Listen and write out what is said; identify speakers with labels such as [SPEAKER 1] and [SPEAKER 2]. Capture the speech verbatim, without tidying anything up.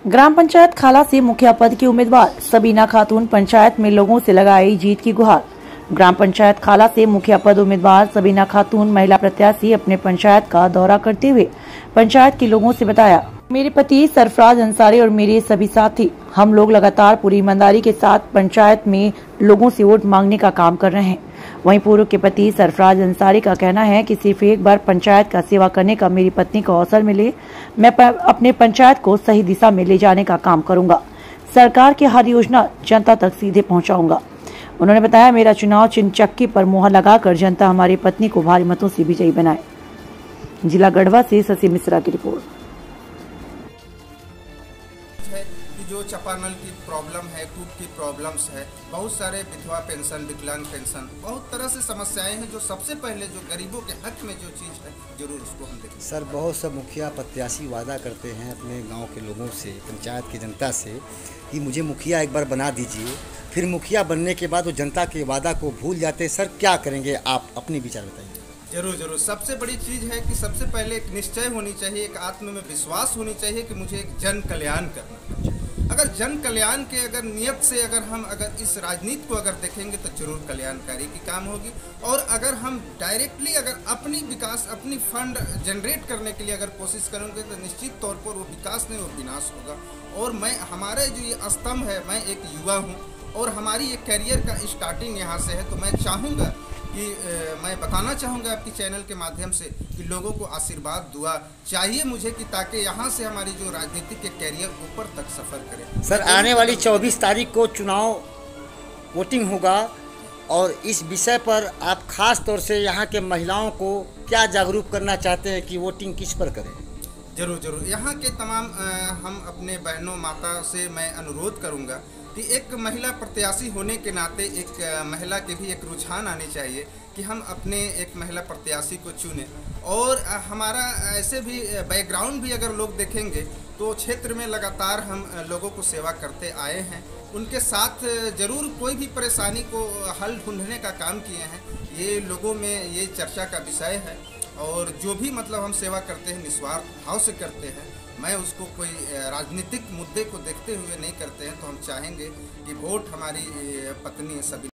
[SPEAKER 1] ग्राम पंचायत खाला से मुखिया पद की उम्मीदवार सबीना खातून पंचायत में लोगों से लगाई जीत की गुहार। ग्राम पंचायत खाला से मुखिया पद उम्मीदवार सबीना खातून महिला प्रत्याशी अपने पंचायत का दौरा करते हुए पंचायत के लोगों से बताया, मेरे पति सरफराज अंसारी और मेरे सभी साथी हम लोग लगातार पूरी ईमानदारी के साथ पंचायत में लोगों से वोट मांगने का काम कर रहे हैं। वहीं पूर्व के पति सरफराज अंसारी का कहना है कि सिर्फ एक बार पंचायत का सेवा करने का मेरी पत्नी को अवसर मिले, मैं अपने पंचायत को सही दिशा में ले जाने का काम करूंगा। सरकार की हर योजना जनता तक सीधे पहुंचाऊंगा। उन्होंने बताया, मेरा चुनाव चिन्ह चक्की पर मुहर लगाकर जनता हमारी पत्नी को भारी मतों से विजयी बनाए। जिला गढ़वा से शशि मिश्रा की रिपोर्ट।
[SPEAKER 2] जो चापानल की प्रॉब्लम है, कूप की प्रॉब्लम्स है, बहुत सारे विधवा पेंशन, विकलांग पेंशन, बहुत तरह से समस्याएं हैं। जो सबसे पहले जो गरीबों के हक में जो चीज़ है, जरूर उसको हम देखें।
[SPEAKER 3] सर, बहुत सब मुखिया प्रत्याशी वादा करते हैं अपने गांव के लोगों से, पंचायत की जनता से कि मुझे मुखिया एक बार बना दीजिए। फिर मुखिया बनने के बाद वो जनता के वादा को भूल जाते। सर, क्या करेंगे आप? अपने विचार बताइए।
[SPEAKER 2] जरूर जरूर सबसे बड़ी चीज़ है कि सबसे पहले एक निश्चय होनी चाहिए, एक आत्म में विश्वास होनी चाहिए कि मुझे एक जन कल्याण करना। अगर जन कल्याण के अगर नियत से अगर हम अगर इस राजनीति को अगर देखेंगे तो जरूर कल्याणकारी की काम होगी। और अगर हम डायरेक्टली अगर अपनी विकास, अपनी फंड जनरेट करने के लिए अगर कोशिश करेंगे तो निश्चित तौर पर वो विकास नहीं, वो विनाश होगा। और मैं, हमारे जो ये स्तंभ है, मैं एक युवा हूँ और हमारी एक करियर का स्टार्टिंग यहाँ से है। तो मैं चाहूँगा कि ए, मैं बताना चाहूँगा आपकी चैनल के माध्यम से कि लोगों को आशीर्वाद, दुआ चाहिए मुझे कि ताकि यहाँ से हमारी जो राजनीतिक के कैरियर ऊपर तक सफ़र करे।
[SPEAKER 3] सर, आने वाली चौबीस तारीख को चुनाव वोटिंग होगा और इस विषय पर आप खास तौर से यहाँ के महिलाओं को क्या जागरूक करना चाहते हैं कि वोटिंग किस पर करें?
[SPEAKER 2] जरूर जरूर यहाँ के तमाम आ, हम अपने बहनों, माता से मैं अनुरोध करूँगा कि एक महिला प्रत्याशी होने के नाते एक महिला के भी एक रुझान आने चाहिए कि हम अपने एक महिला प्रत्याशी को चुनें। और हमारा ऐसे भी बैकग्राउंड भी अगर लोग देखेंगे तो क्षेत्र में लगातार हम लोगों को सेवा करते आए हैं। उनके साथ जरूर कोई भी परेशानी को हल ढूंढने का काम किए हैं। ये लोगों में ये चर्चा का विषय है और जो भी मतलब हम सेवा करते हैं निस्वार्थ भाव से करते हैं। मैं उसको कोई राजनीतिक मुद्दे को देखते हुए नहीं करते हैं। तो हम चाहेंगे कि वोट हमारी पत्नी सभी